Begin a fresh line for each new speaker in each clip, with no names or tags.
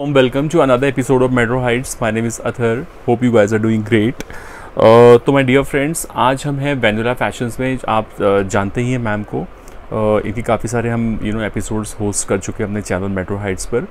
Welcome to another episode of Metro Heights. My name is Athar. Hope you guys are doing great. तो my dear friends, आज हम हैं वेनुला fashions में। आप जानते ही हैं मैम को, इनकी काफ़ी सारे हम एपिसोड्स होस्ट कर चुके हैं अपने चैनल मेट्रो हाइट्स पर।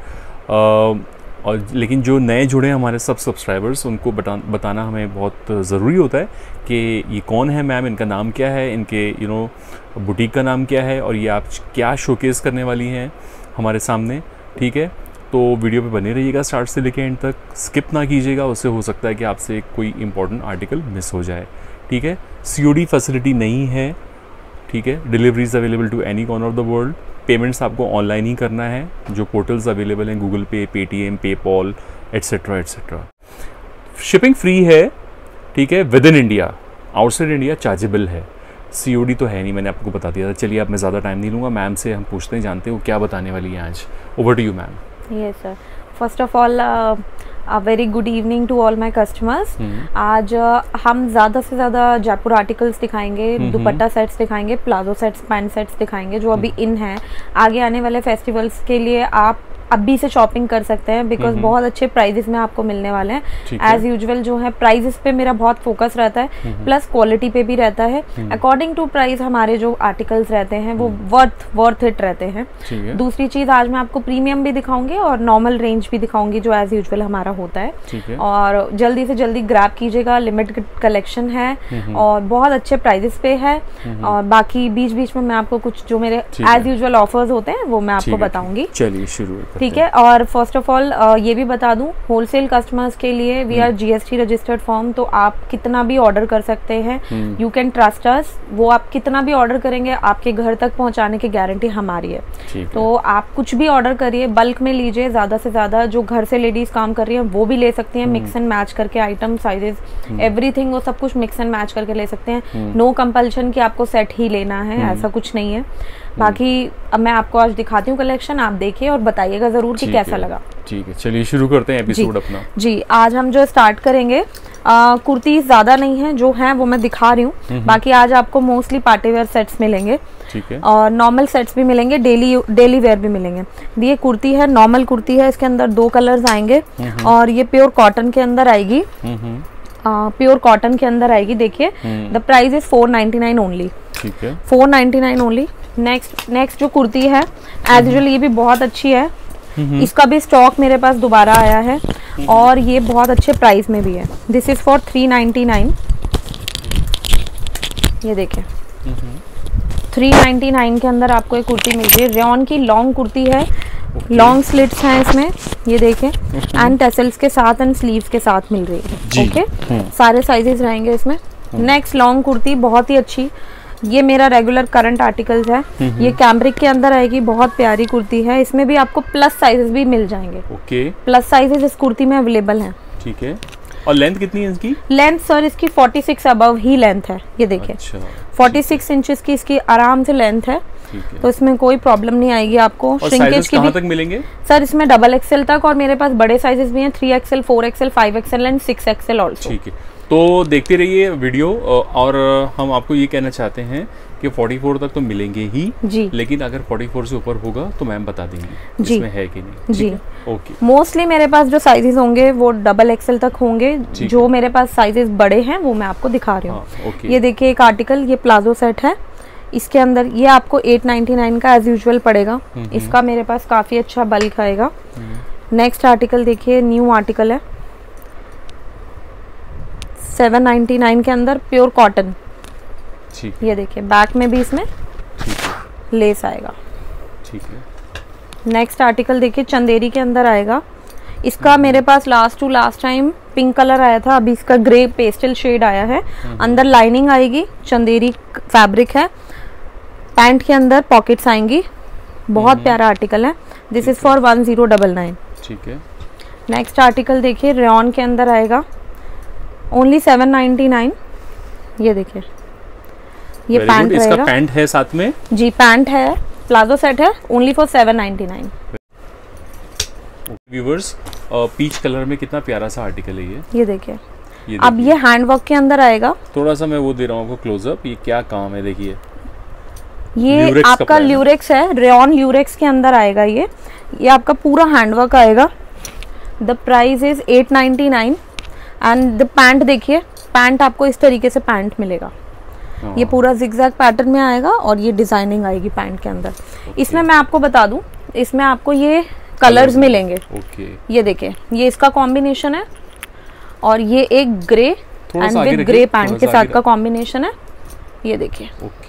और लेकिन जो नए जुड़े हैं हमारे सब सब्सक्राइबर्स, उनको बताना हमें बहुत ज़रूरी होता है कि ये कौन है मैम, इनका नाम क्या है, इनके बुटीक का नाम क्या है और ये आप क्या शोकेस करने वाली हैं हमारे सामने। ठीक है, तो वीडियो पे बने रहिएगा स्टार्ट से लेके एंड तक, स्किप ना कीजिएगा, उससे हो सकता है कि आपसे कोई इंपॉर्टेंट आर्टिकल मिस हो जाए। ठीक है, COD फैसिलिटी नहीं है। ठीक है, deliveries available to any corner of the world. Payments आपको ऑनलाइन ही करना है। जो पोर्टल्स अवेलेबल हैं Google pay, Paytm, PayPal etcetera etcetera. Shipping free है। ठीक है, within India, outside India chargeable है। COD तो है नहीं, मैंने आपको बता दिया था। चलिए, अब मैं ज़्यादा टाइम नहीं लूँगा, मैम से हम पूछते हैं, जानते हैं वो क्या बताने वाली है आज। Over to you ma'am.
Yes sir. First of all, a very good evening to all my customers. आज हम ज़्यादा से ज़्यादा जयपुर आर्टिकल्स दिखाएंगे, दुपट्टा सेट्स दिखाएंगे, प्लाजो सेट्स, पैंट सेट्स दिखाएंगे जो अभी इन हैं। आगे आने वाले फेस्टिवल्स के लिए आप अभी से शॉपिंग कर सकते हैं, बिकॉज बहुत अच्छे प्राइजेस में आपको मिलने वाले हैं। एज यूजुअल जो है प्राइजेस पे मेरा बहुत फोकस रहता है, प्लस क्वालिटी पे भी रहता है। अकॉर्डिंग टू प्राइस हमारे जो आर्टिकल्स रहते हैं वो वर्थ इट रहते हैं। दूसरी चीज, आज मैं आपको प्रीमियम भी दिखाऊंगी और नॉर्मल रेंज भी दिखाऊंगी जो एज यूजुअल हमारा होता है। और जल्दी से जल्दी ग्रैब कीजिएगा, लिमिटेड कलेक्शन है और बहुत अच्छे प्राइजेस पे है। और बाकी बीच बीच में मैं आपको कुछ जो मेरे एज यूजुअल ऑफर्स होते हैं वो मैं आपको बताऊंगी।
चलिए शुरू।
ठीक है, और फर्स्ट ऑफ ऑल ये भी बता दूं, होलसेल कस्टमर्स के लिए we are GST registered form, तो आप कितना भी ऑर्डर कर सकते हैं। You can trust us. वो आप कितना भी ऑर्डर करेंगे आपके घर तक पहुंचाने की गारंटी हमारी है। तो आप कुछ भी ऑर्डर करिए, बल्क में लीजिए, ज्यादा से ज्यादा। जो घर से लेडीज काम कर रही हैं वो भी ले सकती हैं, मिक्स एंड मैच करके आइटम, साइजेस, एवरीथिंग, वो सब कुछ मिक्स एंड मैच करके ले सकते हैं। नो कंपल्शन कि आपको सेट ही लेना है, ऐसा कुछ नहीं है। बाकी अब मैं आपको आज दिखाती हूँ कलेक्शन, आप देखिए और बताइएगा जरूर कि कैसा लगा।
ठीक है, चलिए शुरू करते हैं एपिसोड अपना।
जी, आज हम जो स्टार्ट करेंगे, कुर्ती ज्यादा नहीं है, जो है वो मैं दिखा रही हूँ। बाकी आज आपको मोस्टली पार्टी वेयर सेट्स मिलेंगे।
ठीक है, और
नॉर्मल सेट्स भी मिलेंगे, डेली वेयर भी मिलेंगे। ये कुर्ती है, नॉर्मल कुर्ती है, इसके अंदर 2 कलर्स आएंगे और ये प्योर कॉटन के अंदर आएगी। प्योर कॉटन के अंदर आएगी। देखिए, द प्राइस इज 499 ओनली।
ठीक है,
499 ओनली। नेक्स्ट जो कुर्ती है एज यूजुअल ये भी बहुत अच्छी है। इसका भी स्टॉक मेरे पास दोबारा आया है और ये बहुत अच्छे प्राइस में भी है। This is for 399। ये देखिए, 399 के अंदर आपको एक कुर्ती मिल रही है। रेयॉन की लॉन्ग कुर्ती है, लॉन्ग स्लिट्स हैं इसमें, ये देखें, एंड टेसल्स के साथ एंड स्लीव्स के साथ मिल रही है। ओके, सारे साइजेस रहेंगे इसमें। नेक्स्ट लॉन्ग कुर्ती बहुत ही अच्छी, ये मेरा रेगुलर करंट आर्टिकल्स है। ये कैम्ब्रिक के अंदर आएगी, बहुत प्यारी कुर्ती है। इसमें भी आपको प्लस साइजेस भी मिल जाएंगे।
ओके,
प्लस साइजेस इस कुर्ती में अवेलेबल हैं।
ठीक है, और लेंथ कितनी है इसकी?
लेंथ सर इसकी 46 अबव ही लेंथ है। ये देखिए, 46 इंचेस की इसकी आराम से लेंथ है, तो इसमें कोई प्रॉब्लम नहीं आएगी आपको।
श्रिंकेज की कहाँ तक मिलेंगे
सर? इसमें XXL तक, और मेरे पास बड़े साइजेस भी हैं, 3XL, 4XL, 5XL and 6XL also.
ठीक है, तो देखते रहिए वीडियो। और हम आपको ये कहना चाहते हैं कि 44 तक तो मिलेंगे ही जी, लेकिन अगर 44 से ऊपर होगा तो मैम बता देंगे इसमें है कि नहीं जी। ओके, मोस्टली
मेरे पास जो साइजेस होंगे वो XXL तक होंगे। जो मेरे पास साइजेस बड़े हैं वो मैं आपको दिखा रही हूँ। ये देखिए, एक आर्टिकल, ये प्लाजो सेट है, इसके अंदर ये आपको 899 का एज यूजुअल पड़ेगा। इसका मेरे पास काफी अच्छा बल्क आएगा। नेक्स्ट आर्टिकल देखिए, न्यू आर्टिकल है, 799 के अंदर, प्योर कॉटन। ये देखिए, बैक में भी इसमें लेस आएगा।
ठीक है,
नेक्स्ट आर्टिकल देखिए, चंदेरी के अंदर आएगा। इसका मेरे पास लास्ट टाइम पिंक कलर आया था, अभी इसका ग्रे पेस्टल शेड आया है। अंदर लाइनिंग आएगी, चंदेरी फैब्रिक है, पैंट के अंदर पॉकेट्स आएंगी। बहुत प्यारा आर्टिकल है। This is for 1099।
ठीक है,
नेक्स्ट आर्टिकल देखिए, रेयॉन के अंदर आएगा, ओनली 799। ये देखिए, ये पैंट रहेगा।
इसका पैंट है साथ में
जी, पैंट है, प्लाजो सेट है, only for 799।
Viewers, peach colour में कितना प्यारा सा आर्टिकल है
ये देखिए। अब ये हैंडवर्क के अंदर आएगा।
थोड़ा सा मैं वो दे रहा हूँ आपको क्लोजअप, ये क्या काम है देखिए।
ये आपका ल्यूरेक्स है, रेयॉन ल्यूरेक्स के अंदर आएगा। ये आपका पूरा हैंडवर्क आएगा। The price is 899 and the pant देखिए, पैंट आपको इस तरीके से पैंट मिलेगा। ये पूरा जिगजैग पैटर्न में आएगा और ये डिजाइनिंग आएगी पैंट के अंदर। इसमें मैं आपको बता दूं, इसमें आपको ये कलर्स मिलेंगे। ये देखिए, ये इसका कॉम्बिनेशन है और ये एक grey and with grey pant के साथ का कॉम्बिनेशन है। ये देखिए,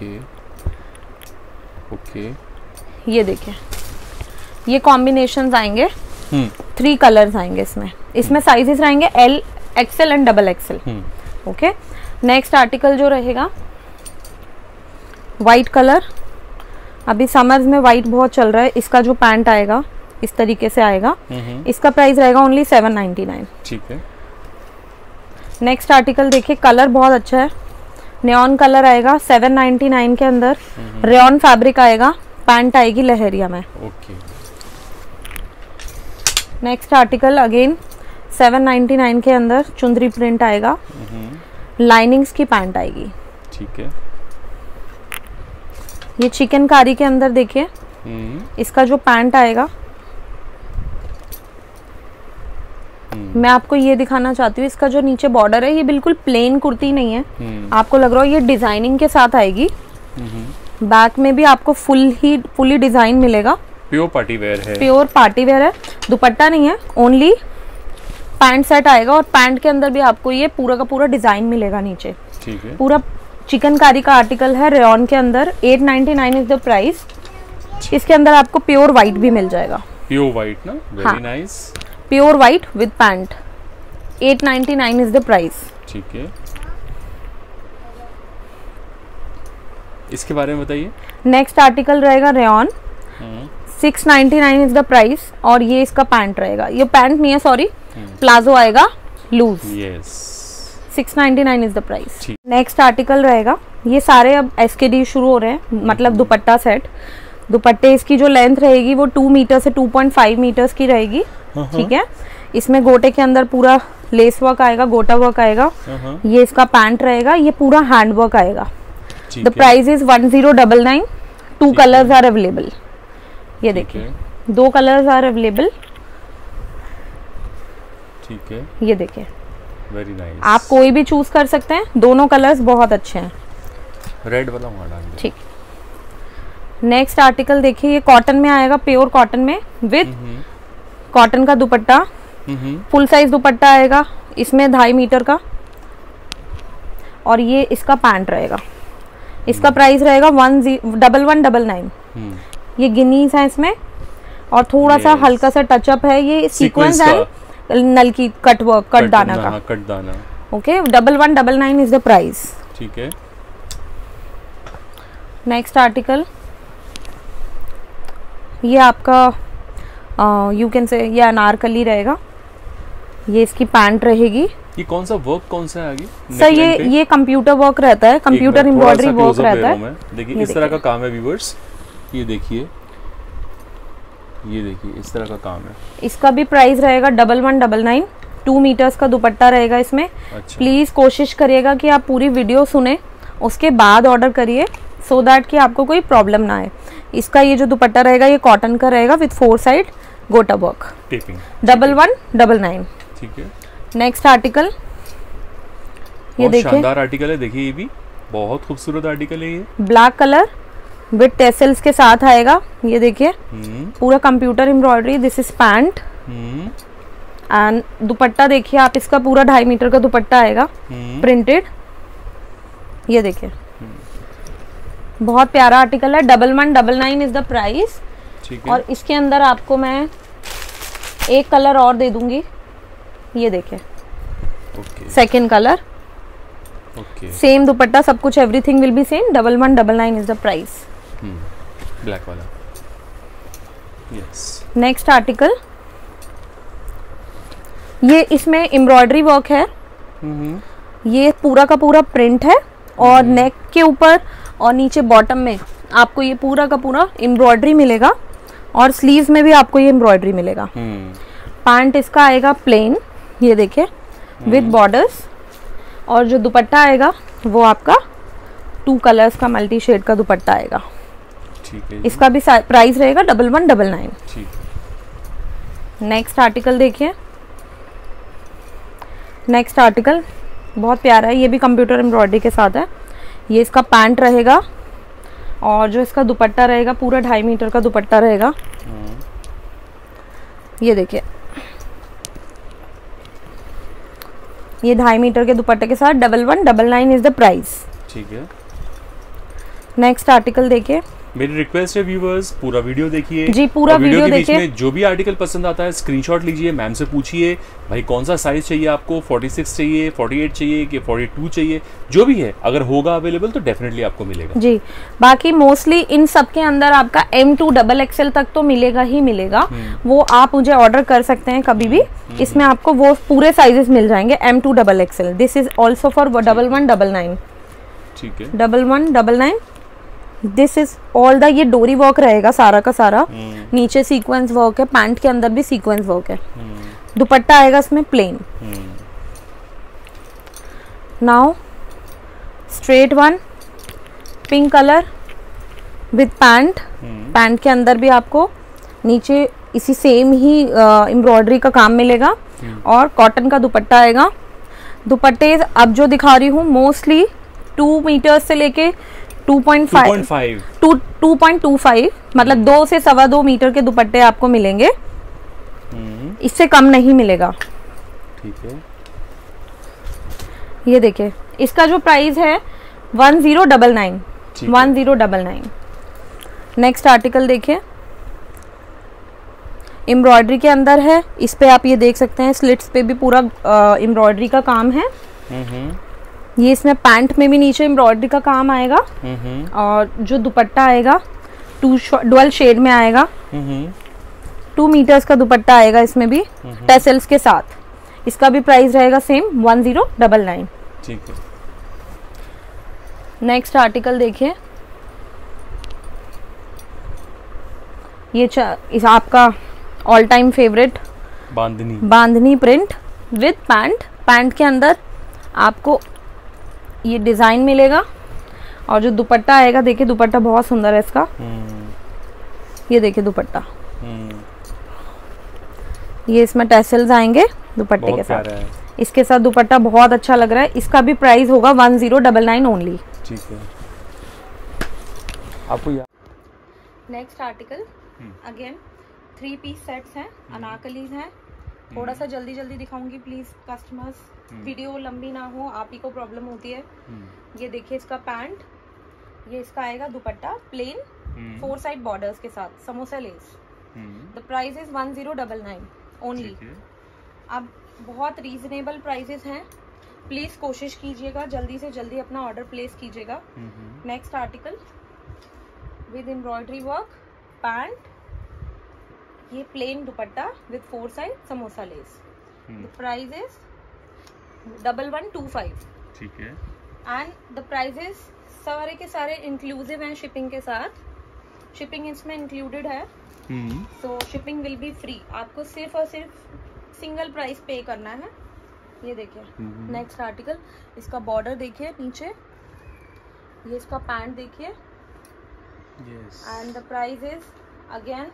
ओके,
ये देखिए, ये कॉम्बिनेशंस आएंगे। 3 कलर्स आएंगे इसमें साइजेस रहेंगे L, XL and XXL। Okay, next article जो रहेगा वाइट कलर। अभी समर्स में वाइट बहुत चल रहा है। इसका जो पैंट आएगा इस तरीके से आएगा। इसका प्राइस रहेगा ओनली 799।
ठीक है।
नेक्स्ट आर्टिकल देखिए, कलर बहुत अच्छा है, नियॉन कलर आएगा 799 के अंदर। रेयॉन फैब्रिक आएगा, पैंट आएगी लहरिया में।
ओके।
नेक्स्ट आर्टिकल अगेन 799 के अंदर चुंदरी प्रिंट आएगा, लाइनिंग्स की पैंट आएगी।
ठीक है।
ये चिकनकारी के अंदर देखिए, इसका जो पैंट आएगा, मैं आपको ये दिखाना चाहती हूँ, इसका जो नीचे बॉर्डर है ये बिल्कुल प्लेन कुर्ती नहीं है। आपको लग रहा हो ये डिजाइनिंग के साथ आएगी। बैक में भी आपको फुली डिजाइन मिलेगा।
प्योर पार्टी वेयर है,
प्योर पार्टी वेयर है। दुपट्टा नहीं है, ओनली पैंट सेट आएगा और पैंट के अंदर भी आपको ये पूरा का पूरा डिजाइन मिलेगा नीचे।
ठीक है।
पूरा चिकनकारी का आर्टिकल है, रेयॉन के अंदर। 899 इज द प्राइस। इसके अंदर आपको प्योर व्हाइट भी मिल जाएगा।
प्योर व्हाइट ना, very nice.
Pure white with pant, 899 is the price.
ठीक है। इसके बारे में बताइए।
नेक्स्ट आर्टिकल रहेगा रेयॉन, 699 इज द प्राइस और ये इसका पैंट रहेगा। ये पैंट नहीं है, सॉरी, प्लाजो आएगा loose.
Yes,
699 is the price. Next article रहेगा, ये सारे अब SKD शुरू हो रहे हैं, मतलब दुपट्टा सेट। दुपट्टे इसकी जो लेंथ रहेगी वो 2 मीटर से 2.5 मीटर्स की रहेगी। ठीक है। इसमें गोटे के अंदर पूरा लेस वर्क आएगा, गोटा वर्क आएगा। ये इसका पैंट रहेगा, ये पूरा हैंड वर्क आएगा। The price is 1099। 2 colours are available. ये देखिए, 2 कलर्स आर अवेलेबल।
ठीक है।
ये देखिए,
वेरी नाइस।
आप कोई भी चूज कर सकते हैं, दोनों कलर्स बहुत अच्छे हैं।
रेड वाला वहाँ डाल दो। ठीक।
नेक्स्ट आर्टिकल देखिए, ये कॉटन में आएगा, प्योर कॉटन में विद कॉटन का दुपट्टा। फुल साइज दुपट्टा आएगा इसमें 2.5 मीटर का और ये इसका पैंट रहेगा। इसका प्राइस रहेगा 1199। ये गिनीज है इसमें और थोड़ा सा हल्का सा टचअप है, ये सीक्वेंस एंड नल की कट वर्क, कट दाना का।
कट दाना।
Okay, 1199 is the price.
ठीक है।
नेक्स्ट आर्टिकल, ये आपका यू कैन से ये अनारकली रहेगा। ये इसकी पैंट रहेगी।
ये कौन सा वर्क, कौन सा है आगे?
सर ये कंप्यूटर वर्क रहता है, कंप्यूटर एम्ब्रॉयडरी वर्क रहता है।
देखिए इस तरह का काम है व्यूअर्स, ये देखिए, ये देखिए इस तरह का काम है।
इसका भी प्राइस रहेगा 1199। 2 मीटर्स का दुपट्टा रहेगा इसमें। अच्छा। प्लीज कोशिश करिएगा कि आप पूरी वीडियो सुने, उसके बाद ऑर्डर करिए, सो दैट कि आपको कोई प्रॉब्लम ना आए। इसका ये जो दुपट्टा रहेगा ये कॉटन का रहेगा विद 4 साइड गोटा वर्क।
टेपिंग।
1199।
ठीक है।
नेक्स्ट आर्टिकल, ये देखिए,
शानदार आर्टिकल है। देखिए ये भी बहुत खूबसूरत आर्टिकल है। ये
ब्लैक कलर विद टेसल्स के साथ आएगा। ये देखिए, पूरा computer embroidery. This is pant and dupatta देखिए आप, इसका पूरा 2.5 मीटर का दुपट्टा आएगा प्रिंटेड। ये देखिए, बहुत प्यारा आर्टिकल है। 1199 इज द प्राइस। और इसके अंदर आपको मैं एक कलर और दे दूंगी। ये देखिए, सेकेंड कलर, सेम दुपट्टा, सब कुछ, everything will be same. 1199 is the price.
Black वाला। यस।
नेक्स्ट आर्टिकल, ये इसमें एम्ब्रॉयडरी वर्क है। ये पूरा का पूरा प्रिंट है और नेक के ऊपर और नीचे बॉटम में आपको ये पूरा का पूरा एम्ब्रॉयडरी मिलेगा और स्लीव्स में भी आपको ये एम्ब्रॉयडरी मिलेगा। पैंट इसका आएगा प्लेन, ये देखिए, विद बॉर्डर्स। और जो दुपट्टा आएगा वो आपका 2 कलर्स का मल्टी शेड का दुपट्टा आएगा।
ठीक है।
इसका भी प्राइस रहेगा 1199। नेक्स्ट आर्टिकल देखिए, नेक्स्ट आर्टिकल बहुत प्यारा है, ये भी कंप्यूटर एम्ब्रॉयडरी के साथ है। ये इसका पैंट रहेगा और जो इसका दुपट्टा रहेगा पूरा 2.5 मीटर का दुपट्टा रहेगा। ये देखिए, ये 2.5 मीटर के दुपट्टे के साथ 1199 इज द प्राइस।
ठीक है।
नेक्स्ट आर्टिकल देखिए।
मेरी रिक्वेस्ट है व्यूवर्स, पूरा वीडियो देखिए
जी, पूरा वीडियो
के बीच
देखिए।
में जो भी आर्टिकल पसंद आता है स्क्रीनशॉट लीजिए, मैम से पूछिए भाई कौन सा साइज चाहिए आपको, 46 चाहिए, 48 चाहिए कि 42 चाहिए, जो भी है अगर होगा अवेलेबल तो डेफिनेटली आपको मिलेगा
जी। बाकी मोस्टली इन सब के अंदर आपका M2 XXL तक तो मिलेगा ही मिलेगा, वो आप मुझे ऑर्डर कर सकते हैं कभी भी। इसमें आपको वो पूरे साइजेस मिल जाएंगे M2 XXL। This is also for 1199।
ठीक है,
1199। दिस इज ऑल द, ये डोरी वर्क रहेगा सारा का सारा, नीचे सीक्वेंस वर्क है, पैंट के अंदर भी सीक्वेंस वर्क है। दुपट्टा आएगा इसमें plain. Now straight one pink colour with pant. Pant के अंदर भी आपको नीचे इसी सेम ही एम्ब्रॉयडरी का काम मिलेगा और कॉटन का दुपट्टा आएगा। दुपट्टे अब जो दिखा रही हूँ मोस्टली 2 मीटर से लेके 2.25 मतलब 2 से 2.25 मीटर के दुपट्टे आपको मिलेंगे, इससे कम नहीं मिलेगा।
ठीक है।
ये देखिए, इसका जो प्राइस है 1099। 1099। नेक्स्ट आर्टिकल देखिए, एम्ब्रॉयडरी के अंदर है। इस पे आप ये देख सकते हैं स्लिट्स पे भी पूरा एम्ब्रॉयडरी का काम है। ये इसमें पैंट में भी नीचे एम्ब्रॉयडरी का काम आएगा और जो दुपट्टा आएगा डुअल शेड में आएगा। 2 मीटर्स का दुपट्टा आएगा इसमें भी टेसल्स के साथ। इसका भी प्राइस रहेगा सेम 1099।
ठीक है।
नेक्स्ट आर्टिकल देखिए, ये इस आपका all time favourite bandhani print with pant. Pant के अंदर आपको ये डिजाइन मिलेगा और जो दुपट्टा आएगा, देखिए दुपट्टा बहुत सुंदर है इसका। ये देखिए दुपट्टा, ये इसमें टैसल्स आएंगे दुपट्टे के साथ। इसके साथ दुपट्टा बहुत अच्छा लग रहा है। इसका भी प्राइस होगा 1099 ओनली।
ठीक है। आपको
next article again 3 piece sets हैं, अनारकलीज हैं। थोड़ा सा जल्दी जल्दी दिखाऊंगी प्लीज कस्टमर्स, वीडियो लंबी ना हो, आप ही को प्रॉब्लम होती है। ये देखिए इसका पैंट, ये इसका आएगा दुपट्टा प्लेन 4 साइड बॉर्डर्स के साथ samosa lace. The price is 1099 only. अब बहुत रीजनेबल प्राइसेस हैं, प्लीज कोशिश कीजिएगा जल्दी से जल्दी अपना ऑर्डर प्लेस कीजिएगा। Next article with embroidery work pant, ये plain dupatta with 4 side samosa lace. The price is 1125।
ठीक है।
एंड द प्राइजेस सारे के सारे इंक्लूसिव हैं शिपिंग के साथ। शिपिंग इसमें इंक्लूडेड है, तो शिपिंग विल बी फ्री। आपको सिर्फ और सिर्फ सिंगल प्राइस पे करना है। ये देखिए नेक्स्ट आर्टिकल, इसका बॉर्डर देखिए नीचे, ये इसका पैंट देखिए। And the price is again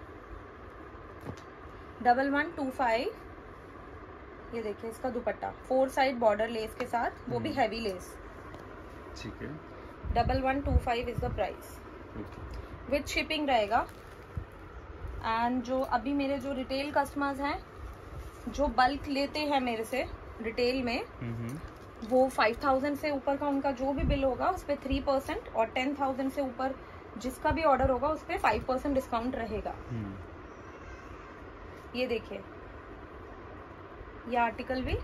1125। ये देखिए इसका दुपट्टा 4 साइड बॉर्डर लेस के साथ, वो भी हैवी लेस।
ठीक है।
1125 is the price with shipping रहेगा। एंड जो अभी मेरे जो रिटेल कस्टमर्स हैं जो बल्क लेते हैं मेरे से रिटेल में, वो 5000 से ऊपर का उनका जो भी बिल होगा उस पर 3% और 10,000 से ऊपर जिसका भी ऑर्डर होगा उस पर 5% डिस्काउंट रहेगा। ये देखिए ये आर्टिकल भी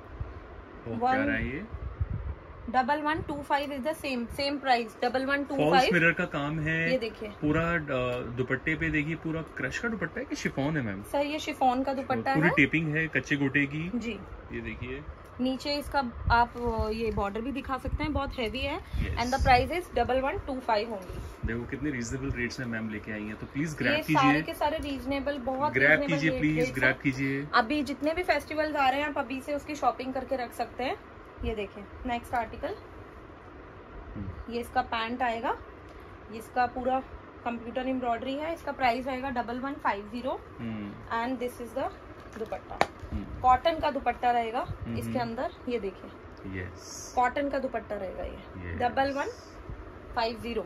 1125 is the same price 1125।
False mirror का काम है।
ये देखिए
पूरा दुपट्टे पे देखिए, पूरा क्रश का दुपट्टा है कि शिफॉन है मैम?
सर ये शिफॉन का दुपट्टा है,
पूरी टेपिंग है कच्चे गोटे की
जी।
ये देखिए
नीचे इसका आप ये बॉर्डर भी दिखा सकते हैं, बहुत हैवी है। एंड द प्राइस इज 1125 होंगी।
देखो कितने रीजनेबल रेट्स में मैम लेके आई हैं, तो प्लीज ग्रैब कीजिए।
सारे के सारे रीजनेबल, बहुत
ग्रैब कीजिए, प्लीज ग्रैब कीजिए।
अभी जितने भी फेस्टिवल्स आ रहे हैं आप अभी से उसकी शॉपिंग करके रख सकते हैं। ये देखें नेक्स्ट आर्टिकल, ये इसका पैंट आएगा, ये इसका पूरा कंप्यूटर एम्ब्रॉयडरी है। इसका प्राइस आएगा 1150 and this is the dupatta, cotton का दुपट्टा रहेगा इसके अंदर, ये देखिए,
यस
कॉटन का दुपट्टा रहेगा ये, 1150।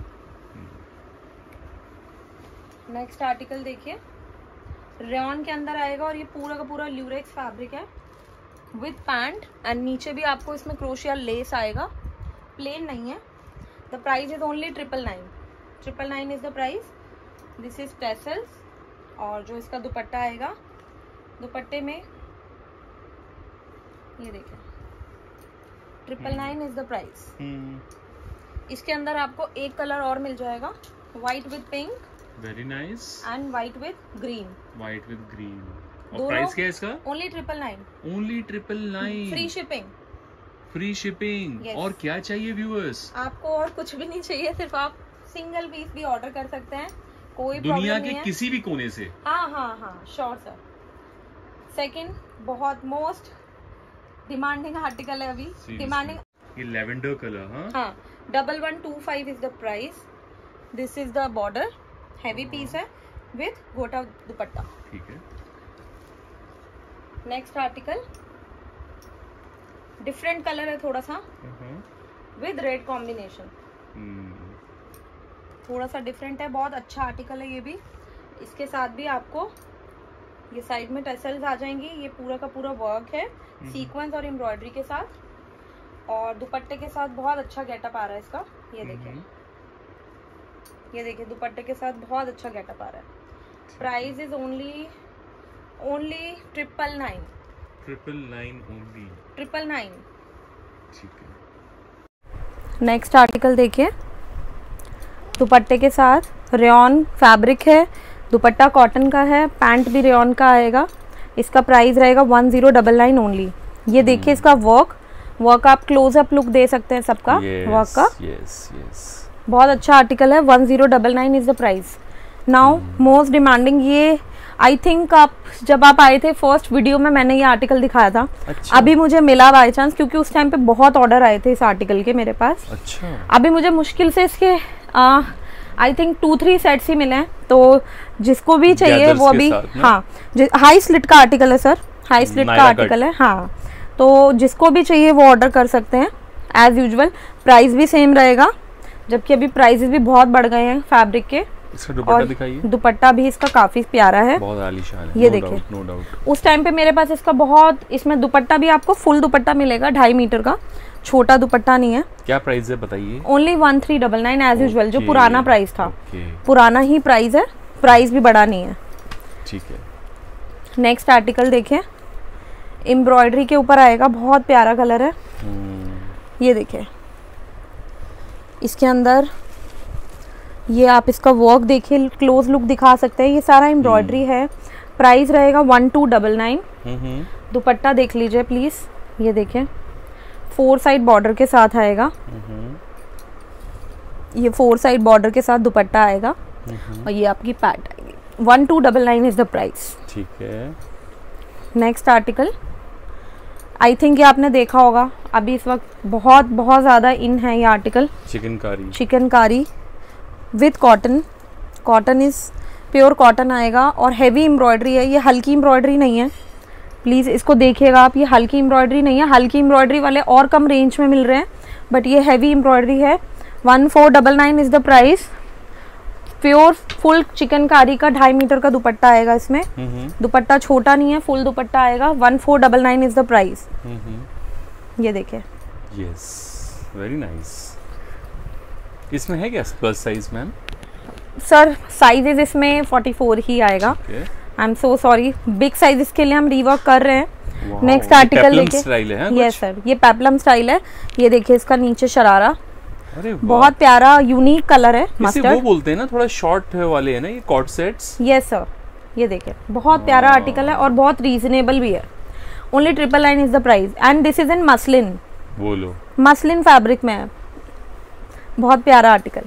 नेक्स्ट आर्टिकल देखिए, रेयॉन के अंदर आएगा और ये पूरा का पूरा ल्यूरेक्स फैब्रिक है विद पैंट एंड नीचे भी आपको इसमें क्रोशिया लेस आएगा, प्लेन नहीं है। The price is only 999 is the price. This is tassels और जो इसका दुपट्टा आएगा, दुपट्टे में ये देखिए 999 इज द प्राइस। इसके अंदर आपको एक कलर और मिल जाएगा, white with pink,
very nice,
and white with green.
White with green. और प्राइस क्या है इसका?
Only 999।
Only 999।
Free shipping.
Free shipping.
Yes.
और क्या चाहिए व्यूअर्स?
आपको और कुछ भी नहीं चाहिए, सिर्फ आप सिंगल पीस भी ऑर्डर कर सकते हैं, कोई
दुनिया के
नहीं है।
किसी भी कोने से।
हाँ श्योर सर। सेकंड बहुत मोस्ट डिमांडिंग आर्टिकल है अभी, डिमांडिंग,
ये लेवेंडर कलर। हाँ
1125 is the price. This is the border, heavy piece है विद गोटा दुपट्टा।
ठीक है।
नेक्स्ट आर्टिकल डिफरेंट कलर है थोड़ा सा, विद रेड कॉम्बिनेशन, थोड़ा सा डिफरेंट है, बहुत अच्छा आर्टिकल है ये भी। इसके साथ भी आपको ये साइड में टैसल्स आ जाएंगी, ये पूरा का पूरा वर्क है सीक्वेंस और एम्ब्रॉयडरी के साथ, और दुपट्टे के साथ बहुत अच्छा गेटअप आ रहा है इसका। ये देखिए, ये देखिए दुपट्टे के साथ बहुत अच्छा गेटअप आ रहा है। Price is only 999। 999।
ठीक है।
नेक्स्ट आर्टिकल देखिए, दुपट्टे के साथ रेयॉन फैब्रिक है, दुपट्टा कॉटन का है, पैंट भी रेयॉन का आएगा। इसका प्राइस रहेगा 1099 ओनली। ये देखिए इसका वर्क आप क्लोजअप लुक दे सकते हैं सबका वर्क का। बहुत अच्छा आर्टिकल है। 1099 is the price. Now most demanding, ये आई थिंक जब आप आए थे फर्स्ट वीडियो में मैंने ये आर्टिकल दिखाया था।
अच्छा।
अभी मुझे मिला बाय चांस, क्योंकि उस टाइम पे बहुत ऑर्डर आए थे इस आर्टिकल के मेरे पास।
अच्छा।
अभी मुझे मुश्किल से इसके आई थिंक 2-3 सेट्स ही मिले हैं, तो जिसको भी चाहिए वो अभी, हाँ हाई स्लिट का आर्टिकल है सर, हाई स्लिट का आर्टिकल है। हाँ, तो जिसको भी चाहिए वो ऑर्डर कर सकते हैं एज यूजुअल। प्राइस भी सेम रहेगा, जबकि अभी प्राइसेस भी बहुत बढ़ गए हैं फैब्रिक के।
इसका दुपट्टा दिखाइए।
दुपट्टा भी इसका काफी प्यारा है,
बहुत आलीशान है।
ये देखिए,
नो डाउट।
उस टाइम पे मेरे पास इसका बहुत, इसमें दुपट्टा भी आपको फुल दुपट्टा मिलेगा, 2.5 मीटर का, छोटा दुपट्टा नहीं है।
क्या प्राइस है बताइए?
ओनली 1399 एज यूजुअल, जो पुराना प्राइस था। पुराना ही प्राइस है, प्राइस भी बड़ा नहीं है।
ठीक है।
नेक्स्ट आर्टिकल देखिए, एम्ब्रॉयडरी के ऊपर आएगा, बहुत प्यारा कलर है। ये देखिए, इसके अंदर ये आप इसका वर्क देखिए, क्लोज लुक दिखा सकते हैं। ये सारा एम्ब्रॉयडरी है। प्राइस रहेगा 1299। दुपट्टा देख लीजिए प्लीज, ये देखिए 4 साइड बॉर्डर के साथ आएगा। ये 4 साइड बॉर्डर के साथ दुपट्टा आएगा और ये आपकी पैट आएगी। 1299 इज द प्राइस। ठीक है। नेक्स्ट आर्टिकल, आई थिंक ये आपने देखा होगा, अभी इस वक्त बहुत ज़्यादा इन है ये article, chikankari with cotton. Cotton is pure cotton आएगा और हैवी एम्ब्रॉयडरी है। ये हल्की एम्ब्रॉयडरी नहीं है, प्लीज़ इसको देखिएगा आप, ये हल्की एम्ब्रॉयडरी नहीं है। हल्की एम्ब्रॉयडरी वाले और कम रेंज में मिल रहे हैं, बट ये हैवी एम्ब्रॉयडरी है। 1499 is the price. Pure full chikankari का 2.5 मीटर का दुपट्टा आएगा इसमें। दुपट्टा छोटा नहीं है, फुल दुपट्टा आएगा। 1499 इज द प्राइस। ये देखिए।
Yes, very nice. इसमें है क्या plus size ma'am?
Sir sizes इसमें 44 ही आएगा। I am so sorry, big size के लिए हम रिवर्क कर रहे हैं। नेक्स्ट आर्टिकल देखिए। यस सर, ये पेप्लम स्टाइल है। ये देखिए इसका नीचे शरारा, बहुत प्यारा यूनिक कलर है। मस्टर्ड
वो बोलते हैं ना, थोड़ा शॉर्ट वाले है ना ये कॉर्ड सेट्स।
यस सर, ये देखिए बहुत प्यारा आर्टिकल है और बहुत रीजनेबल भी है। Only 999 is the price and this is in muslin.
बोलो,
मसलिन फैब्रिक में है, बहुत प्यारा आर्टिकल।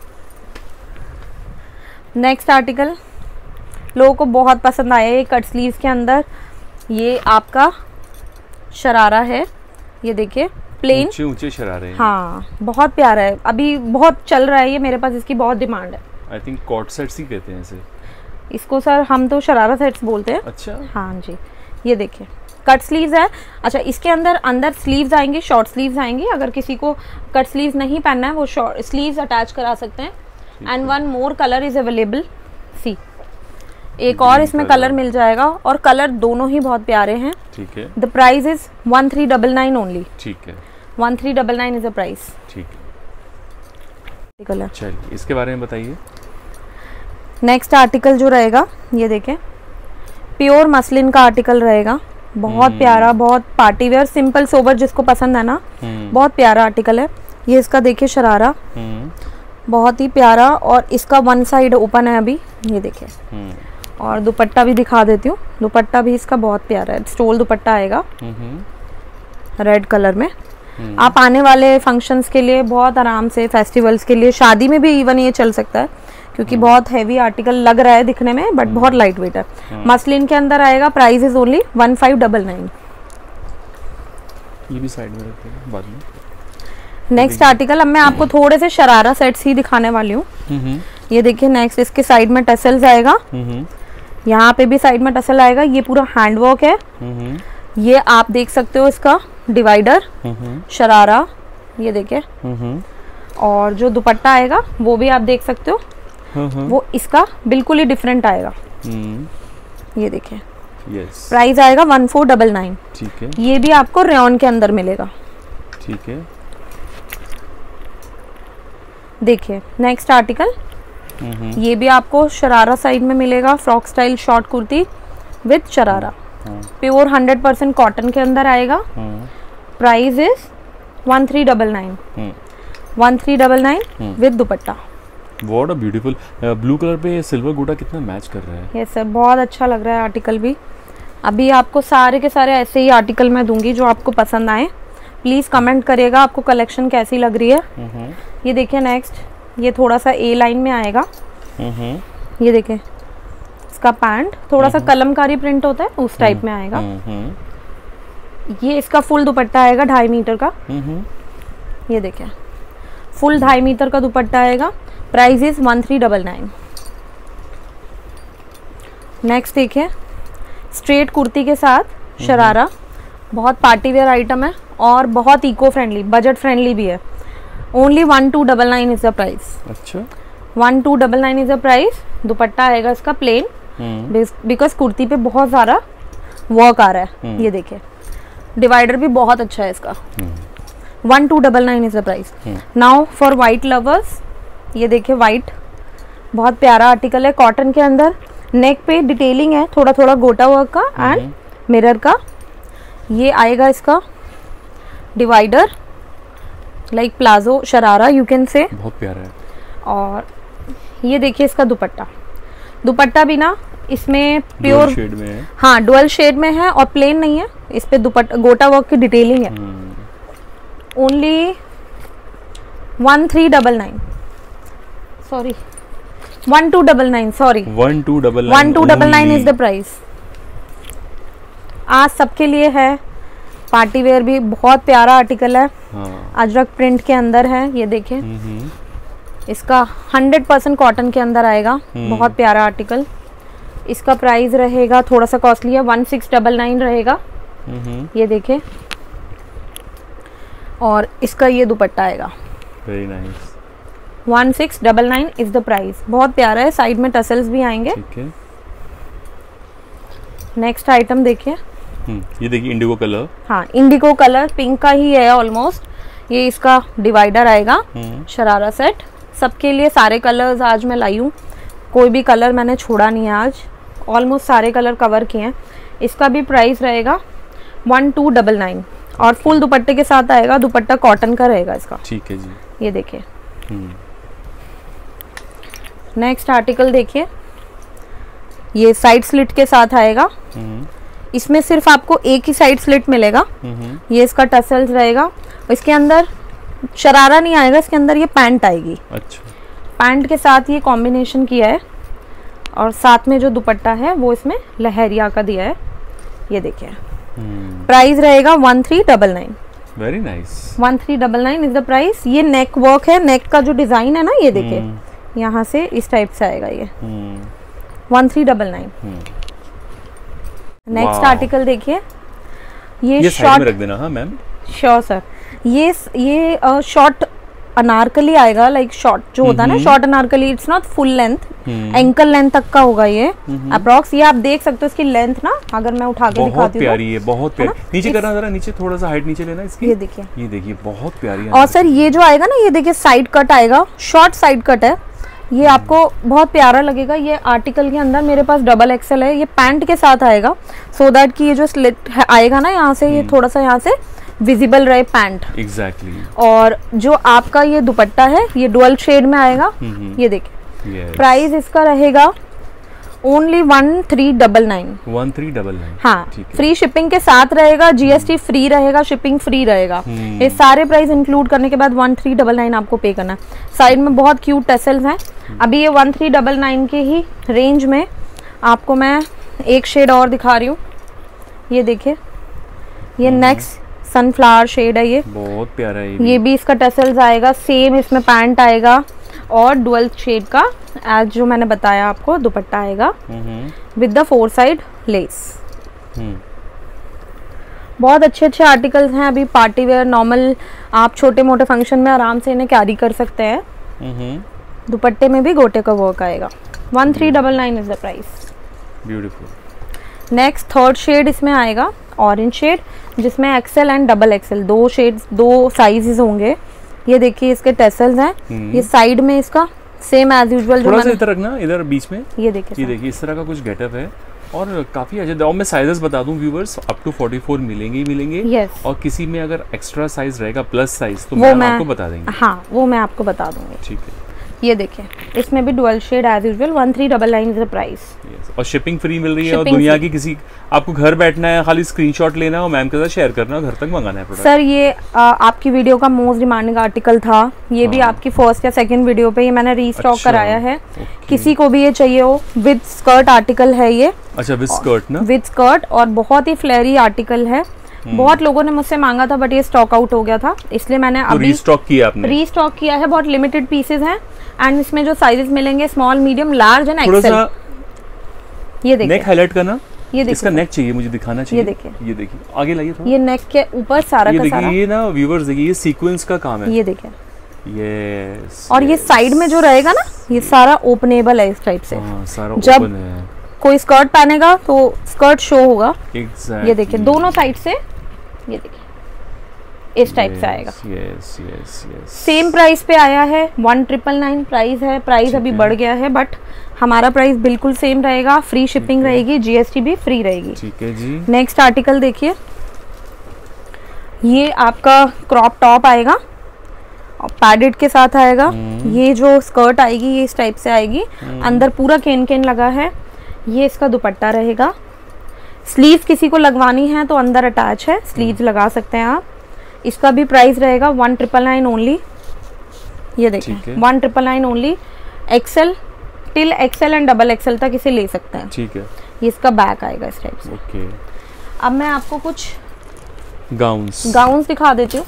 नेक्स्ट आर्टिकल लोगों को बहुत पसंद आया, ये कट स्लीव्स के अंदर ये आपका शरारा है। ये देखिए प्लेन
ऊंचे शरारे हैं।
हाँ, बहुत प्यारा है, अभी बहुत चल रहा है ये, मेरे पास इसकी बहुत डिमांड है।
आई थिंक कॉर्ड सेट्स ही कहते हैं इसे।
इसको सर हम तो शरारा सेट्स बोलते हैं।
अच्छा,
हाँ जी, ये देखिए कट स्लीव्स है। अच्छा, इसके अंदर स्लीव्स आएंगी, शॉर्ट स्लीव्स आएंगी। अगर किसी को कट स्लीव्स नहीं पहनना है वो शॉर्ट स्लीव्स अटैच करा सकते हैं। And one more colour is available, see एक और इसमें कलर मिल जाएगा, और कलर दोनों ही बहुत प्यारे हैं।
ठीक है।
The price is 1399 only.
ठीक है,
1399 इज द प्राइस।
ठीक है।
कलर
चलिए इसके बारे में बताइए।
नेक्स्ट आर्टिकल जो रहेगा ये देखें, प्योर मसलिन का आर्टिकल रहेगा, बहुत प्यारा, बहुत पार्टी वेयर, सिंपल सोबर जिसको पसंद है ना, बहुत प्यारा आर्टिकल है। ये इसका देखिए शरारा, बहुत ही प्यारा, और इसका वन साइड ओपन है अभी, ये देखिए। और दुपट्टा भी दिखा देती हूँ, दुपट्टा भी इसका बहुत प्यारा है, स्टोल दुपट्टा आएगा रेड कलर में। आप आने वाले फंक्शंस के लिए बहुत आराम से, फेस्टिवल्स के लिए, शादी में भी इवन ये चल सकता है, क्योंकि बहुत हैवी आर्टिकल लग रहा है दिखने में, बट बहुत लाइट वेट है। मसलिन के अंदर आएगा, प्राइस इज ओनली 1599।
ये भी साइड में रखते हैं बाद में।
नेक्स्ट आर्टिकल, अब मैं आपको थोड़े से शरारा सेट्स ही दिखाने वाली हूँ। ये देखिए नेक्स्ट, इसके साइड में टसल्स आएगा, यहाँ पे भी साइड में टसल आएगा। ये पूरा हैंडवर्क है। ये आप देख सकते हो इसका डिवाइडर, शरारा, ये देखिए। और जो दुपट्टा आएगा वो भी आप देख सकते हो, वो इसका बिल्कुल ही डिफरेंट आएगा। ये देखिए, प्राइस आएगा 1499।
ठीक है।
ये भी आपको रेयॉन के अंदर मिलेगा।
ठीक है।
देखिए नेक्स्ट आर्टिकल, ये भी आपको शरारा साइड में मिलेगा, frock style short kurti with sharara, pure 100% cotton के अंदर आएगा। Price is 1399। 1399 with dupatta.
What a beautiful blue colour पे सिल्वर गोटा कितना मैच कर रहा है।
यस सर, बहुत अच्छा लग रहा है आर्टिकल भी। अभी आपको सारे के सारे ऐसे ही आर्टिकल मैं दूंगी जो आपको पसंद आए। प्लीज़ कमेंट करिएगा आपको कलेक्शन कैसी लग रही है। ये देखिए नेक्स्ट, ये थोड़ा सा ए लाइन में आएगा। ये देखिए इसका पैंट थोड़ा सा कलमकारी प्रिंट होता है उस टाइप में आएगा। ये इसका फुल दुपट्टा आएगा 2.5 मीटर का। ये देखिए फुल 2.5 मीटर का दुपट्टा आएगा। Price is 1399। नेक्स्ट देखिए, स्ट्रेट कुर्ती के साथ शरारा, बहुत पार्टी वेयर आइटम है और बहुत इको फ्रेंडली, बजट फ्रेंडली भी है। Only 1299 is the price.
अच्छा,
1299 इज द प्राइस। दुपट्टा आएगा इसका प्लेन, बिकॉज कुर्ती पे बहुत सारा वर्क आ रहा है। ये देखिए डिवाइडर भी बहुत अच्छा है इसका। 1299 is the price. Now for white lovers, ये देखिए वाइट, बहुत प्यारा आर्टिकल है, कॉटन के अंदर। नेक पे डिटेलिंग है, थोड़ा थोड़ा गोटा वर्क का एंड मिरर का। ये आएगा इसका divider, like palazzo sharara you can say,
बहुत प्यारा है।
और ये देखिए इसका दुपट्टा, दुपट्टा भी ना इसमें प्योर
शेड में है।
हाँ, डुअल शेड में है और प्लेन नहीं है, इस पे दुपट्टा गोटा वर्क की डिटेलिंग है। Only 1399, sorry 1299, sorry 1299 is the price. आज सबके लिए है, पार्टी वेयर भी बहुत प्यारा आर्टिकल है। अजरक प्रिंट के अंदर है। ये देखें इसका 100% कॉटन के अंदर आएगा, बहुत प्यारा आर्टिकल। इसका प्राइस रहेगा थोड़ा सा कॉस्टली है, 1699 रहेगा। ये देखें, और इसका ये दुपट्टा आएगा,
very nice.
1699 is the price. बहुत प्यारा है, साइड में टसल्स भी आएंगे।
ठीक है।
नेक्स्ट आइटम देखिए,
ये देखिए इंडिगो कलर।
हाँ, इंडिगो कलर, पिंक का ही है ऑलमोस्ट। ये इसका डिवाइडर आएगा, शरारा सेट। सबके लिए सारे कलर्स आज मैं लाई हूँ, कोई भी कलर मैंने छोड़ा नहीं है आज, ऑलमोस्ट सारे कलर कवर किए हैं। इसका भी प्राइस रहेगा 1299 और फुल दुपट्टे के साथ आएगा। दुपट्टा कॉटन का रहेगा इसका।
ठीक है जी।
ये देखिए नेक्स्ट आर्टिकल देखिए, ये साइड स्लिट के साथ आएगा। इसमें सिर्फ आपको एक ही साइड स्लिट मिलेगा। ये इसका टसल्स रहेगा, इसके अंदर शरारा नहीं आएगा, इसके अंदर ये पैंट आएगी।
अच्छा,
पैंट के साथ ये कॉम्बिनेशन किया है, और साथ में जो दुपट्टा है वो इसमें लहरिया का दिया है। ये देखिए प्राइस रहेगा 1399।
Very nice.
1399 is the price. ये नेक वर्क है, नेक का जो डिजाइन है ना, ये देखिए यहाँ से इस टाइप से आएगा ये। 1399। नेक्स्ट आर्टिकल देखिए, ये
साइड में रख देना। हाँ मैम,
श्योर सर। ये शॉर्ट अनारकली आएगा, लाइक शॉर्ट जो होता है ना, short anarkali, it's not full length, ankle length तक का होगा ये अप्रॉक्स। ये आप देख सकते हो इसकी लेंथ ना, अगर मैं उठा के दिखाती हूँ,
बहुत प्यारी है, बहुत प्यारी। नीचे करना जरा, नीचे थोड़ा सा हाइट नीचे लेना इसकी।
ये देखिए,
ये देखिए, बहुत प्यारी है।
और सर ये जो आएगा ना, ये देखिए साइड कट आएगा, शॉर्ट साइड कट है, ये आपको बहुत प्यारा लगेगा। ये आर्टिकल के अंदर मेरे पास डबल एक्सेल है, ये पैंट के साथ आएगा, सो दैट कि ये जो स्लिट आएगा ना यहाँ से, ये थोड़ा सा यहाँ से विजिबल रहे पैंट।
एग्जैक्टली।
और जो आपका ये दुपट्टा है, ये डुअल शेड में आएगा। ये देखिए, प्राइस इसका रहेगा ओनली 1399।
1399,
हाँ, फ्री शिपिंग के साथ रहेगा, जीएसटी फ्री रहेगा, शिपिंग फ्री रहेगा। ये सारे प्राइस इंक्लूड करने के बाद 1399 आपको पे करना है। साइड में बहुत क्यूट टेसल्स हैं। अभी ये 1399 के ही रेंज में आपको मैं एक शेड और दिखा रही हूँ। ये देखिए, ये नेक्स्ट सनफ्लावर शेड है, ये
बहुत प्यारा है।
ये भी इसका टेसल्स आएगा, सेम इसमें पैंट आएगा और डुअल शेड का एज जो मैंने बताया आपको दुपट्टा आएगा विद द 4 साइड लेस। बहुत अच्छे अच्छे आर्टिकल्स हैं। अभी पार्टी वेयर, नॉर्मल, आप छोटे मोटे फंक्शन में आराम से इन्हें कैरी कर सकते हैं। दुपट्टे में भी गोटे का वर्क आएगा। 1399 is the price.
Beautiful.
Next third shade इसमें आएगा, ऑरेंज शेड, जिसमें एक्सेल एंड डबल एक्सेल दो शेड्स, दो साइजेस होंगे। ये देखिए इसके टेसल्स हैं। ये साइड में इसका सेम एज यूजुअल जो मैंने
इधर रखना, इधर बीच में।
ये देखिए,
ये देखिए, इस तरह का कुछ गेटअप है और काफी अच्छा। और मैं साइजेस बता दूं व्यूअर्स, अप टू 44 मिलेंगे ही मिलेंगे।
yes.
और किसी में अगर एक्स्ट्रा साइज रहेगा, प्लस साइज, तो मैं आपको बता देंगे।
हाँ, वो मैं आपको बता दूंगी।
ठीक है।
ये देखिए, इसमें भी dual shade as usual. 1399 is the price.
और शिपिंग फ्री मिल रही है। और दुनिया की किसी, आपको घर बैठना है, खाली स्क्रीनशॉट लेना है और मैम के साथ शेयर करना है, घर तक मंगाना है प्रोडक्ट।
सर ये आपकी वीडियो का मोस्ट डिमांडिंग आर्टिकल था। ये भी आपकी फर्स्ट या सेकंड वीडियो पे ये मैंने रीस्टॉक कराया है। किसी को भी ये चाहिए हो, विद स्कर्ट आर्टिकल है ये।
अच्छा, विद स्कर्ट ना? विद
स्कर्ट, और बहुत ही फ्लेयरी आर्टिकल है। बहुत लोगों ने मुझसे मांगा था, बट ये स्टॉक आउट हो गया था, इसलिए मैंने अभी
रीस्टॉक किया। आपने
रीस्टॉक किया है। बहुत लिमिटेड पीसेस हैं एंड इसमें जो साइजेस मिलेंगे, small, medium, large and XL. ये देखिए,
नेक हाईलाइट करना।
ये देखिए,
इसका नेक चाहिए मुझे दिखाना चाहिए।
ये देखिए,
ये देखिए, आगे लाइए थोड़ा।
ये नेक के ऊपर सारा
ये
का सारा।
ये ना व्यूअर्स देखिए, ये सीक्वेंस का काम है।
ये देखिए,
यस।
और ये साइड में जो रहेगा ना, ये सारा ओपनेबल है इस टाइप से।
सारा
जब
ओपन है,
कोई स्कर्ट पहनेगा तो स्कर्ट शो होगा।
Exactly.
ये देखिए, दोनों साइड से, ये देखिए इस टाइप से आएगा। सेम प्राइस पे आया है, 1999 प्राइस है। प्राइस अभी बढ़ गया है, बट हमारा प्राइस बिल्कुल सेम रहेगा। फ्री शिपिंग रहेगी, जीएसटी भी फ्री रहेगी।
ठीक है जी।
नेक्स्ट आर्टिकल देखिए, ये आपका क्रॉप टॉप आएगा और पैडेड के साथ आएगा। ये जो स्कर्ट आएगी ये इस टाइप से आएगी, अंदर पूरा केन केन लगा है। ये इसका दुपट्टा रहेगा। स्लीव किसी को लगवानी है तो अंदर अटैच है, स्लीव लगा सकते हैं आप। इसका भी प्राइस रहेगा 1999 ओनली। ये देखिए, 1999 only. XL till XL and double XL तक इसे ले सकते हैं।
ठीक है।
ये इसका बैक आएगा इस टाइप से।
ओके।
अब मैं आपको कुछ
गाउन्स
दिखा देती हूँ।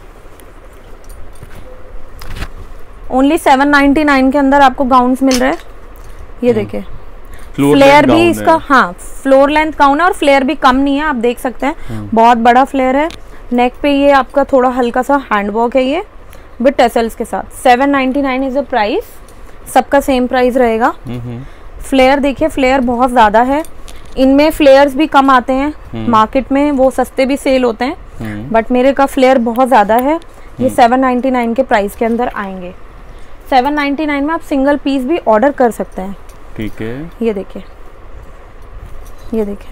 ओनली 799 के अंदर आपको गाउन्स मिल रहे हैं। ये देखिए, फ्लेयर भी इसका, हाँ, फ्लोर लेंथ गाउन है और फ्लेयर भी कम नहीं है, आप देख सकते हैं। बहुत बड़ा फ्लेयर है। नेक पे ये आपका थोड़ा हल्का सा हैंडवर्क है, ये विद टेसल्स के साथ। 799 इज द प्राइस। सबका सेम प्राइस रहेगा। फ्लेयर देखिए, फ्लेयर बहुत ज़्यादा है। इनमें फ्लेयर्स भी कम आते हैं मार्केट में, वो सस्ते भी सेल होते हैं, बट मेरे का फ्लेयर बहुत ज़्यादा है। ये 799 के प्राइस के अंदर आएंगे। 799 में आप सिंगल पीस भी ऑर्डर कर सकते हैं।
ठीक है।
ये देखिए, ये देखिए,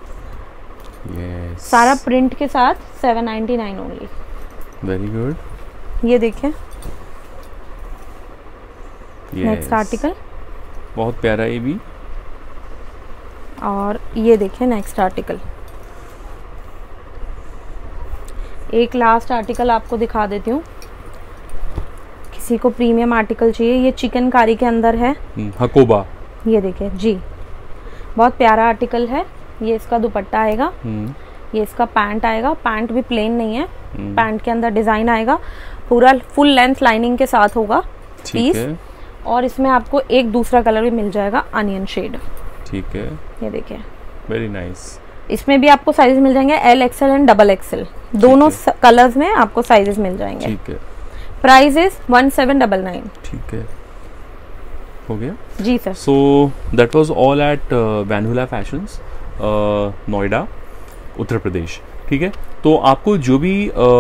yes.
सारा प्रिंट के साथ 799 ओनली।
Very good.
ये देखिए, नेक्स्ट आर्टिकल
बहुत प्यारा है ये भी।
और ये देखिए नेक्स्ट आर्टिकल। एक लास्ट आर्टिकल आपको दिखा देती हूँ। किसी को प्रीमियम आर्टिकल चाहिए, ये चिकनकारी के अंदर है,
हकोबा।
ये देखिए जी, बहुत प्यारा आर्टिकल है। ये इसका दुपट्टा आएगा, ये इसका पैंट आएगा। पैंट भी प्लेन नहीं है, पैंट के अंदर डिजाइन आएगा। पूरा फुल लेंथ लाइनिंग के साथ होगा पीस। और इसमें आपको एक दूसरा कलर भी मिल जाएगा, अनियन शेड।
ठीक है,
ये देखिए,
वेरी नाइस।
इसमें भी आपको साइज मिल जाएंगे L XL and double XL, दोनों कलर्स में आपको साइजेस मिल जाएंगे।
ठीक है,
प्राइस इज 1799।
ठीक है, हो गया
जी sir.
So that was all at Vanula fashions, Noida, Uttar Pradesh. ठीक है, तो आपको जो भी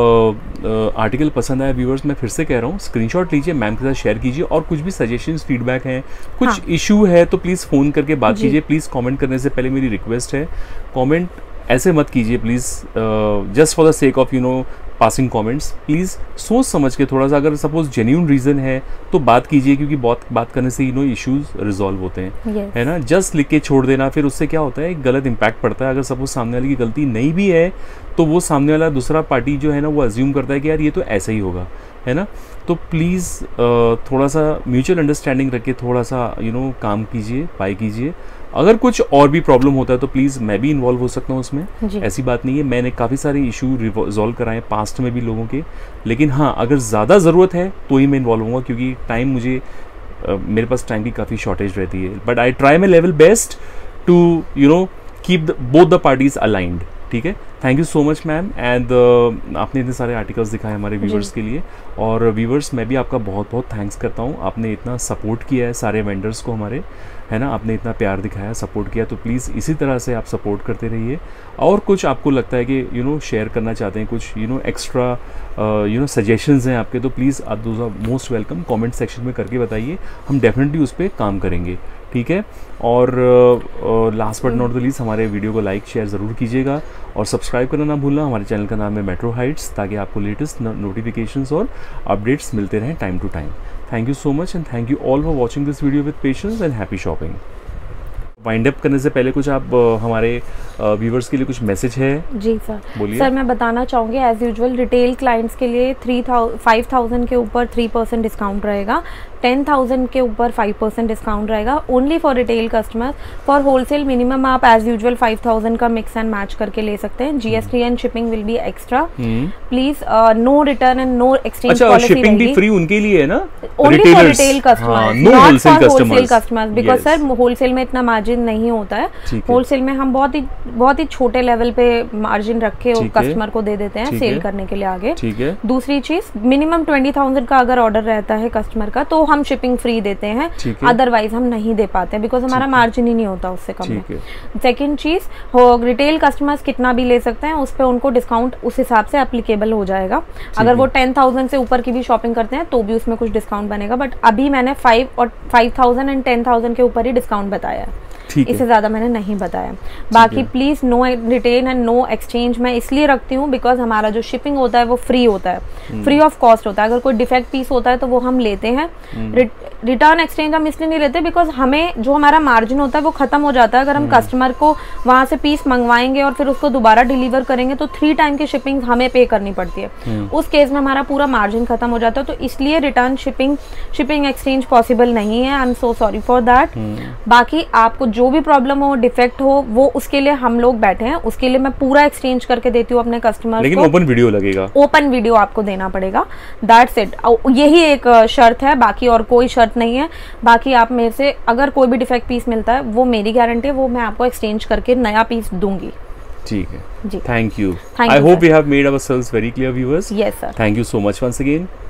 आर्टिकल पसंद आया व्यूअर्स, मैं फिर से कह रहा हूँ, स्क्रीनशॉट लीजिए, मैम के साथ शेयर कीजिए, और कुछ भी सजेशंस फीडबैक हैं, कुछ इशू है तो प्लीज़ फ़ोन करके बात कीजिए। प्लीज़ कमेंट करने से पहले मेरी रिक्वेस्ट है, कमेंट ऐसे मत कीजिए please, just for the sake of passing comments. Please सोच समझ के थोड़ा सा, अगर सपोज जेन्यून रीज़न है तो बात कीजिए, क्योंकि बात करने से इश्यूज रिजॉल्व होते हैं, है ना। जस्ट लिख के छोड़ देना, फिर उससे क्या होता है, एक गलत इंपैक्ट पड़ता है। अगर सपोज सामने वाले की गलती नहीं भी है तो वो सामने वाला दूसरा पार्टी जो है ना, वो अज्यूम करता है कि यार ये तो ऐसा ही होगा, है ना। तो प्लीज़ थोड़ा सा म्यूचुअल अंडरस्टैंडिंग रख के थोड़ा सा काम कीजिए, बाय कीजिए। अगर कुछ और भी प्रॉब्लम होता है तो प्लीज़ मैं भी इन्वॉल्व हो सकता हूँ उसमें, ऐसी बात नहीं है। मैंने काफ़ी सारे इशू रिजॉल्व कराए पास्ट में भी लोगों के, लेकिन हाँ, अगर ज़्यादा ज़रूरत है तो ही मैं इन्वॉल्व होऊंगा, क्योंकि टाइम मेरे पास टाइम की काफ़ी शॉर्टेज रहती है। But I try my level best to keep both the parties aligned. ठीक है, thank you so much ma'am, and आपने इतने सारे आर्टिकल्स दिखाए हमारे व्यूवर्स के लिए, और व्यूवर्स मैं भी आपका बहुत बहुत थैंक्स करता हूँ। आपने इतना सपोर्ट किया है सारे वेंडर्स को हमारे, है ना, आपने इतना प्यार दिखाया, सपोर्ट किया, तो प्लीज़ इसी तरह से आप सपोर्ट करते रहिए। और कुछ आपको लगता है कि शेयर करना चाहते हैं, कुछ एक्स्ट्रा सजेशंस हैं आपके, तो प्लीज़ आप those are most welcome, comment section में करके बताइए, हम डेफिनेटली उस पर काम करेंगे। ठीक है, और last but not the least, हमारे वीडियो को लाइक शेयर ज़रूर कीजिएगा, और सब्सक्राइब करना ना भूलना। हमारे चैनल का नाम है मेट्रो हाइट्स, ताकि आपको लेटेस्ट नोटिफिकेशंस और अपडेट्स मिलते रहें time to time. Thank you so much, and thank you all for watching this video with patience, and happy shopping. Wind up करने से पहले कुछ आप हमारे व्यूवर्स के लिए कुछ मैसेज है? जी सर, बोलिए
सर। मैं बताना चाहूँगी, एज यूजुअल रिटेल क्लाइंट्स के लिए 5,000 के ऊपर 3% डिस्काउंट रहेगा, 10,000 के ऊपर 5% डिस्काउंट रहेगा, only for retail customers. For wholesale minimum आप एज यूजुअल 5,000 का मिक्स एंड मैच करके ले सकते हैं। GST and shipping will be extra. Please no return and no exchange policy.
Shipping भी फ्री उनके लिए है ना,
only for retail customers, not for wholesale customers, because sir wholesale में इतना मार्जिन नहीं होता है। होलसेल में हम बहुत ही छोटे लेवल पे मार्जिन रख के कस्टमर को दे देते हैं सेल करने के लिए आगे। दूसरी चीज, मिनिमम 20,000 का अगर ऑर्डर रहता है कस्टमर का तो हम शिपिंग फ्री देते हैं, अदरवाइज हम नहीं दे पाते हैं, बिकॉज हमारा मार्जिन ही नहीं होता उससे कम में। सेकेंड चीज, रिटेल कस्टमर्स कितना भी ले सकते हैं, उस पर उनको डिस्काउंट उस हिसाब से एप्लीकेबल हो जाएगा। अगर वो 10,000 से ऊपर की भी शॉपिंग करते हैं तो भी उसमें कुछ डिस्काउंट बनेगा, बट अभी मैंने 5,000 एंड 10,000 के ऊपर ही डिस्काउंट बताया है, इससे ज्यादा मैंने नहीं बताया। बाकी please no return and no exchange मैं इसलिए रखती हूँ बिकॉज हमारा जो शिपिंग होता है वो फ्री होता है, फ्री ऑफ कॉस्ट होता है। अगर कोई डिफेक्ट पीस होता है तो वो हम लेते हैं। रिटर्न एक्सचेंज हम इसलिए नहीं लेते बिकॉज हमें जो हमारा मार्जिन होता है वो खत्म हो जाता है। अगर हम कस्टमर को वहां से पीस मंगवाएंगे और फिर उसको दोबारा डिलीवर करेंगे तो 3 टाइम की शिपिंग हमें पे करनी पड़ती है, उस केस में हमारा पूरा मार्जिन खत्म हो जाता है। तो इसलिए रिटर्न शिपिंग एक्सचेंज पॉसिबल नहीं है। I am so sorry for that. बाकी आपको जो भी प्रॉब्लम हो, डिफेक्ट हो, वो उसके लिए हम लोग बैठे हैं, उसके लिए मैं पूरा एक्सचेंज करके देती हूँ अपने कस्टमर।
लेकिन ओपन वीडियो लगेगा,
ओपन वीडियो आपको देना पड़ेगा, दैट्स इट। यही एक शर्त है, बाकी और कोई शर्त नहीं है। बाकी आप मेरे से अगर कोई भी डिफेक्ट पीस मिलता है वो मेरी गारंटी है, वो मैं आपको एक्सचेंज करके नया पीस दूंगी।
ठीक है जी, thank you. I hope we have made ourselves very clear viewers.
Yes sir,
thank you so much once again.